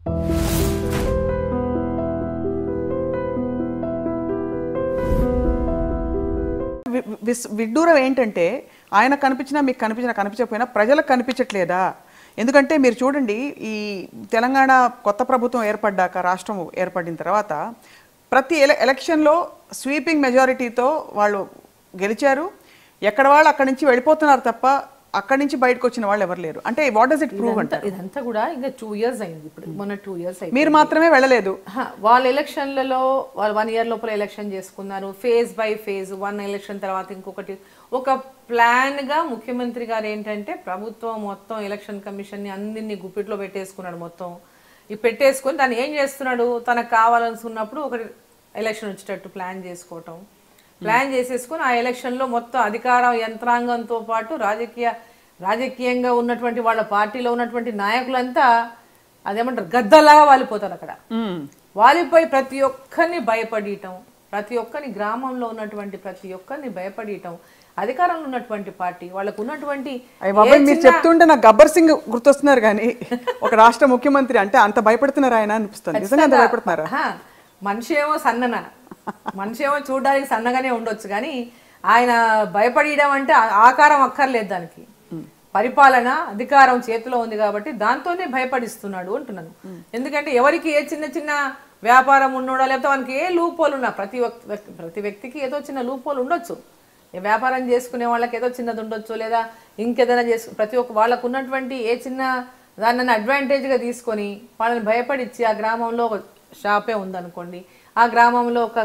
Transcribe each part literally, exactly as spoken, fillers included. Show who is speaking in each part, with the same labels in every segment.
Speaker 1: విడ్డూరం ఏంటంటే ఆయన కనిపించినా మీకు కనిపించినా కనిపించకపోయినా ప్రజలకు కనిపించట్లేదా? ఎందుకంటే మీరు చూడండి, ఈ తెలంగాణ కొత్త ప్రభుత్వం ఏర్పడ్డాక, రాష్ట్రం ఏర్పడిన తర్వాత ప్రతి ఎల ఎలక్షన్లో స్వీపింగ్ మెజారిటీతో వాళ్ళు గెలిచారు. ఎక్కడ వాళ్ళు అక్కడి నుంచి వెళ్ళిపోతున్నారు తప్ప అక్కడి నుంచి బయటకు వచ్చిన వాళ్ళు ఎవరు లేరు. అంటే వాట్ డస్ ఇట్ ప్రూవ్ అంటే
Speaker 2: ఇదంతా కూడా ఇంకా టూ ఇయర్స్ అయింది. ఇప్పుడు మొన్న టూ ఇయర్స్ అయింది,
Speaker 1: మీరు మాత్రమే వెళ్ళలేదు.
Speaker 2: వాళ్ళ ఎలక్షన్లలో వాళ్ళు వన్ ఇయర్ లోపల ఎలక్షన్ చేసుకున్నారు, phase by phase. One election తర్వాత ఇంకొకటి, ఒక ప్లాన్ గా ముఖ్యమంత్రి గారు ఏంటంటే ప్రభుత్వం మొత్తం ఎలక్షన్ కమిషన్ ని అందరినీ గుప్పిట్లో పెట్టేసుకున్నాడు. మొత్తం ఈ పెట్టేసుకొని దాన్ని ఏం చేస్తున్నాడు, తనకు కావాలనుకున్నప్పుడు ఒక ఎలక్షన్ వచ్చేటట్టు ప్లాన్ చేసుకోవటం, ప్లాన్ చేసేసుకుని ఆ ఎలక్షన్ లో మొత్తం అధికార యంత్రాంగంతో పాటు రాజకీయ రాజకీయంగా ఉన్నటువంటి వాళ్ళ పార్టీలో ఉన్నటువంటి నాయకులంతా అదేమంటారు గద్దలాగా వాలిపోతారు. అక్కడ వాలిపోయి ప్రతి ఒక్కరిని భయపడటం, ప్రతి ఒక్కరిని గ్రామంలో ఉన్నటువంటి ప్రతి ఒక్కరిని భయపడటం. అధికారంలో ఉన్నటువంటి పార్టీ వాళ్ళకు ఉన్నటువంటి
Speaker 1: మీరు చెప్తుంటే నాకు గబ్బర్ సింగ్ గుర్తొస్తున్నారు, కానీ ఒక రాష్ట్ర ముఖ్యమంత్రి అంటే అంత భయపడుతున్నారు ఆయన అనిపిస్తుంది. నిజంగా అంత భయపడుతున్నారా?
Speaker 2: మనిషి ఏమో సన్నన, మనిషి ఏమో చూడడానికి సన్నగానే ఉండొచ్చు, కానీ ఆయన భయపడడం అంటే ఆకారం అక్కర్లేదు దానికి. పరిపాలన అధికారం చేతిలో ఉంది కాబట్టి దాంతోనే భయపడిస్తున్నాడు అంటున్నాను. ఎందుకంటే ఎవరికి ఏ చిన్న చిన్న వ్యాపారం ఉన్నోడా, లేకపోతే మనకి ఏ లూపోలు ఉన్నా, ప్రతి ప్రతి వ్యక్తికి ఏదో చిన్న లూపోలు ఉండొచ్చు. వ్యాపారం చేసుకునే వాళ్ళకి ఏదో చిన్నది ఉండొచ్చు, లేదా ఇంకేదైనా చేసుకు ప్రతి ఒక్క వాళ్ళకు ఉన్నటువంటి ఏ చిన్న దాన్ని అడ్వాంటేజ్గా తీసుకొని వాళ్ళని భయపడిచ్చి, ఆ గ్రామంలో ఒక షాపే ఉందనుకోండి, ఆ గ్రామంలో ఒక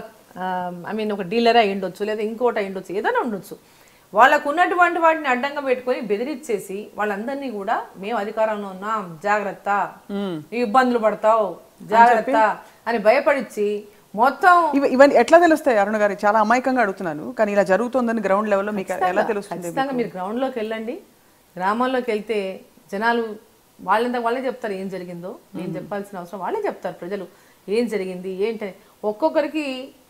Speaker 2: ఐ మీన్ ఒక డీలర్ అయి ఉండొచ్చు, లేదా ఇంకోటి అయి ఉండొచ్చు, ఏదైనా ఉండొచ్చు. వాళ్ళకు ఉన్నటువంటి వాటిని అడ్డంగా పెట్టుకొని బెదిరించేసి వాళ్ళందరినీ కూడా మేము అధికారంలో ఉన్నాం, జాగ్రత్త, ఇబ్బందులు పడతావు, జాగ్రత్త అని భయపడిచ్చి మొత్తం.
Speaker 1: ఇవన్నీ ఎట్లా తెలుస్తాయి అరుణ గారు? చాలా అమాయకంగా అడుగుతున్నాను, కానీ ఇలా జరుగుతుందని గ్రౌండ్ లెవెల్లో మీకు ఎలా తెలుస్తుంది?
Speaker 2: ఖచ్చితంగా మీరు గ్రౌండ్ లోకి వెళ్ళండి, గ్రామాల్లోకి వెళ్తే జనాలు వాళ్ళంతా వాళ్ళే చెప్తారు ఏం జరిగిందో. నేను చెప్పాల్సిన అవసరం వాళ్ళే చెప్తారు. ప్రజలు ఏం జరిగింది ఏంటని ఒక్కొక్కరికి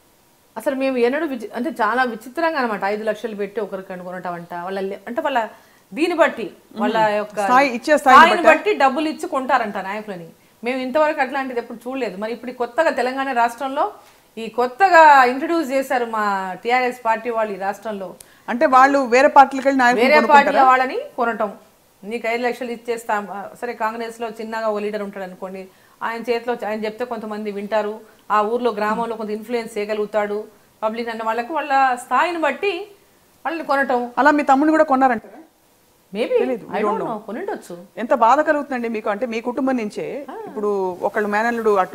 Speaker 2: అసలు మేము ఎన్నడూ విచి అంటే చాలా విచిత్రంగా అనమాట. ఐదు లక్షలు పెట్టి ఒకరికి అనుకునటం అంట, వాళ్ళ అంటే వాళ్ళ దీన్ని బట్టి వాళ్ళ యొక్క స్థాయిని బట్టి డబ్బులు ఇచ్చి కొంటారంట నాయకులని. మేము ఇంతవరకు అట్లాంటిది ఎప్పుడు చూడలేదు. మరి ఇప్పుడు కొత్తగా తెలంగాణ రాష్ట్రంలో ఈ కొత్తగా ఇంట్రడ్యూస్ చేశారు మా టీఆర్ఎస్ పార్టీ వాళ్ళు ఈ రాష్ట్రంలో.
Speaker 1: అంటే వాళ్ళు వేరే పార్టీలకు వెళ్ళి
Speaker 2: వేరే పార్టీల వాళ్ళని కొనటం, నీకు ఐదు లక్షలు ఇచ్చేస్తాం. సరే కాంగ్రెస్ లో చిన్నగా ఓ లీడర్ ఉంటాడు అనుకోండి, ఆయన చేతిలో ఆయన చెప్తే కొంతమంది వింటారు, ఆ ఊర్లో గ్రామంలో కొంత ఇన్ఫ్లుయెన్స్ చేయగలుగుతాడు పబ్లిక్ అన్న వాళ్ళకు, వాళ్ళ స్థాయిని బట్టి వాళ్ళని కొనటం.
Speaker 1: అలా మీ తమ్ముని కూడా కొన్నారంటారా?
Speaker 2: మేబీ కొనిండొచ్చు.
Speaker 1: ఎంత బాధ కలుగుతుందండి మీకు? అంటే మీ కుటుంబం నుంచే ఇప్పుడు ఒకళ్ళు మేనల్లుడు అటు,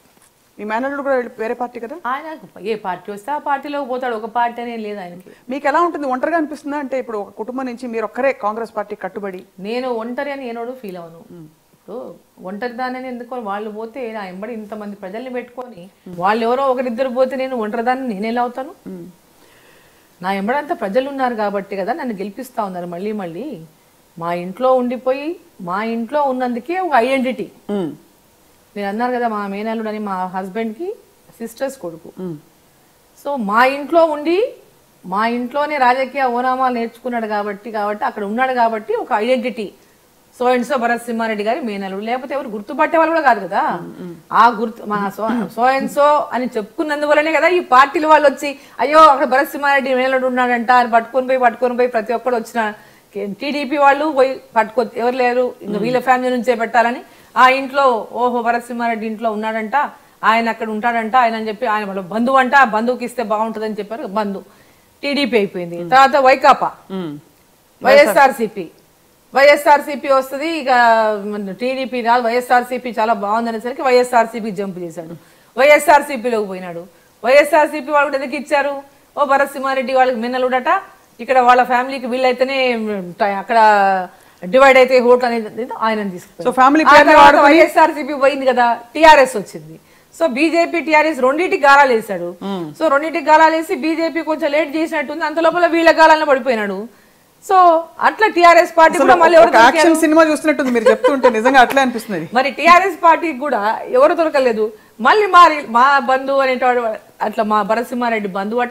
Speaker 1: మీ మేనల్లుడు కూడా వేరే పార్టీ కదా.
Speaker 2: ఆయన ఏ పార్టీ వస్తే ఆ పార్టీలోకి పోతాడు, ఒక పార్టీ అనేది లేదు ఆయనకి.
Speaker 1: మీకు ఎలా ఉంటుంది? ఒంటరిగా అనిపిస్తుందా? అంటే ఇప్పుడు ఒక కుటుంబం నుంచి మీరు ఒక్కరే కాంగ్రెస్ పార్టీ కట్టుబడి.
Speaker 2: నేను ఒంటరి అని ఏనోడు ఫీల్ అవను. ఇప్పుడు ఒంటరి దాన్ని ఎందుకు, వాళ్ళు పోతే నా ఎంబడి ఇంతమంది ప్రజల్ని పెట్టుకొని వాళ్ళు ఎవరో ఒకరిద్దరు పోతే నేను ఒంటరిదాన్ని నేను ఎలా అవుతాను? నా ఎంబడంతా ప్రజలు ఉన్నారు కాబట్టి కదా నన్ను గెలిపిస్తా ఉన్నారు మళ్ళీ మళ్ళీ. మా ఇంట్లో ఉండిపోయి మా ఇంట్లో ఉన్నందుకే ఒక ఐడెంటిటీ. మీరు అన్నారు కదా మా మేనల్లుడు అని, మా హస్బెండ్కి సిస్టర్స్ కొడుకు. సో మా ఇంట్లో ఉండి మా ఇంట్లోనే రాజకీయ ఓనామాలు నేర్చుకున్నాడు కాబట్టి కాబట్టి అక్కడ ఉన్నాడు కాబట్టి ఒక identity. So and so Bharat Simhareddy గారి మేనల్లుడు, లేకపోతే ఎవరు గుర్తుపట్టే వాళ్ళు కూడా కాదు కదా. ఆ గుర్తు మా సో సో అండ్ సో అని చెప్పుకున్నందువల్లనే కదా ఈ పార్టీల వాళ్ళు వచ్చి అయ్యో అక్కడ భరత్ సింహారెడ్డి మేనల్లుడు ఉన్నాడంట అని పట్టుకొని పోయి పట్టుకొని పోయి ప్రతి ఒక్కరు వచ్చిన టీడీపీ వాళ్ళు పోయి పట్టుకో ఎవరు లేరు ఇంకా వీళ్ళ ఫ్యామిలీ నుంచే పెట్టాలని ఆ ఇంట్లో ఓహో భరత్ సింహారెడ్డి ఇంట్లో ఉన్నాడంట, ఆయన అక్కడ ఉంటాడంట ఆయన అని చెప్పి ఆయన వాళ్ళ బంధువు అంట, ఆ బంధువుకి ఇస్తే బాగుంటుందని చెప్పారు. బంధు టీడీపీ అయిపోయింది. తర్వాత వైకాపా, వైఎస్ఆర్సీపీ వైఎస్ఆర్సీపీ వస్తుంది. ఇక టీడీపీ రాదు, వైఎస్ఆర్సీపీ చాలా బాగుందనేసరికి వైఎస్ఆర్సీపీ జంప్ చేశాడు, వైఎస్ఆర్సీపీలోకి పోయినాడు. వైఎస్ఆర్సీపీ వాళ్ళు కూడా ఎందుకు ఇచ్చారు? ఓ భరత్ సింహారెడ్డి వాళ్ళకి మిన్నలుడట, ఇక్కడ వాళ్ళ ఫ్యామిలీకి వీళ్ళైతేనే అక్కడ డివైడ్ అయితే ఓట్లు అనేది ఆయన తీసుకుంటారు. వైఎస్ఆర్సీపీ పోయింది కదా, టీఆర్ఎస్ వచ్చింది. సో బీజేపీ టీఆర్ఎస్ రెండింటికి గాలాలు వేశాడు. సో రెండింటికి గాలాలు వేసి బీజేపీ కొంచెం లేట్ చేసినట్టుంది, అంత లోపల వీళ్ళ గాలాలను పడిపోయినాడు. సో అట్లా టిఆర్ఎస్ పార్టీ కూడా మళ్ళీ ఎవరు
Speaker 1: యాక్షన్ సినిమా చూస్తున్నట్టుంది మీరు చెప్తుంటే, నిజంగా అట్లా అనిపిస్తుంది.
Speaker 2: మరి టిఆర్ఎస్ పార్టీకి కూడా ఎవరు దొరకలేదు. మళ్ళీ మా మా బంధువు అనేటవాడు అట్లా మా భరత్ సింహారెడ్డి బంధువు అట,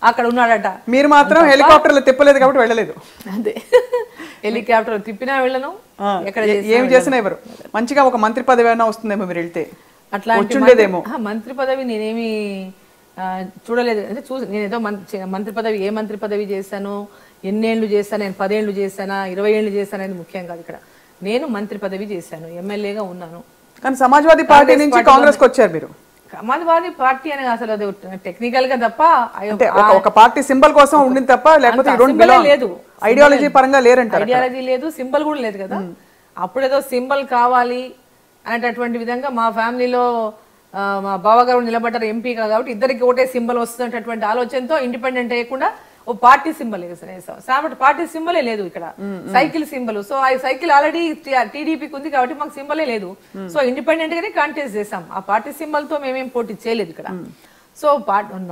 Speaker 2: అక్కడ ఉన్నాడట.
Speaker 1: మీరు మాత్రం హెలికాప్టర్లు తిప్పలేదు కాబట్టి వెళ్ళలేదు.
Speaker 2: అదే హెలికాప్టర్ తిప్పినా వెళ్ళను, ఎక్కడ
Speaker 1: ఏం చేసినా ఎవరు మంచిగా ఒక మంత్రి పదవి అయినా వస్తుందేమో మీరు వెళ్తే.
Speaker 2: అట్లా మంత్రి పదవి నేనేమి చూడలేదు. అంటే చూసి నేను ఏదో మంత్రి పదవి ఏ మంత్రి పదవి చేశాను, ఎన్నేళ్ళు చేశాను, నేను పదేళ్ళు చేశానా ఇరవై ఏళ్ళు చేశాను అనేది ముఖ్యం కాదు ఇక్కడ. నేను మంత్రి పదవి చేశాను, ఎమ్మెల్యేగా ఉన్నాను.
Speaker 1: కానీ సమాజ్వాదీ పార్టీ నుంచి కాంగ్రెస్ కి వచ్చారు మీరు.
Speaker 2: సమాజ్వాదీ పార్టీ అని అసలు అది టెక్నికల్ గా తప్ప
Speaker 1: ఒక పార్టీ సింబల్ కోసం ఉండింది తప్ప లేకపోతే
Speaker 2: లేదు,
Speaker 1: ఐడియాలజీ పరంగా లేరంటారు.
Speaker 2: ఐడియాలజీ లేదు, సింబల్ కూడా లేదు కదా. అప్పుడేదో సింబల్ కావాలి అనేటటువంటి విధంగా మా ఫ్యామిలీలో మా బావగారు నిలబడ్డారు ఎంపీగా కాబట్టి ఇద్దరికి ఒకటే సింబల్ వస్తున్నటువంటి ఆలోచనతో ఇండిపెండెంట్ అయ్యకుండా ఓ పార్టీ సింబల్ వేసాం. కాబట్టి పార్టీ సింబలే లేదు ఇక్కడ, సైకిల్ సింబల్. సో ఆ సైకిల్ ఆల్రెడీ టీడీపీకి ఉంది కాబట్టి మాకు సింబలే లేదు. సో ఇండిపెండెంట్ గానే కాంటెస్ట్ చేసాం, ఆ పార్టీ సింబల్ తో మేమేం పోటీ చేయలేదు ఇక్కడ. సో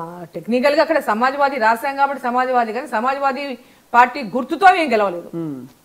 Speaker 2: టెక్నికల్ గా అక్కడ సమాజ్వాదీ రాసాం కాబట్టి సమాజ్వాదీ, కానీ సమాజ్వాదీ పార్టీ గుర్తుతో మేము గెలవలేదు.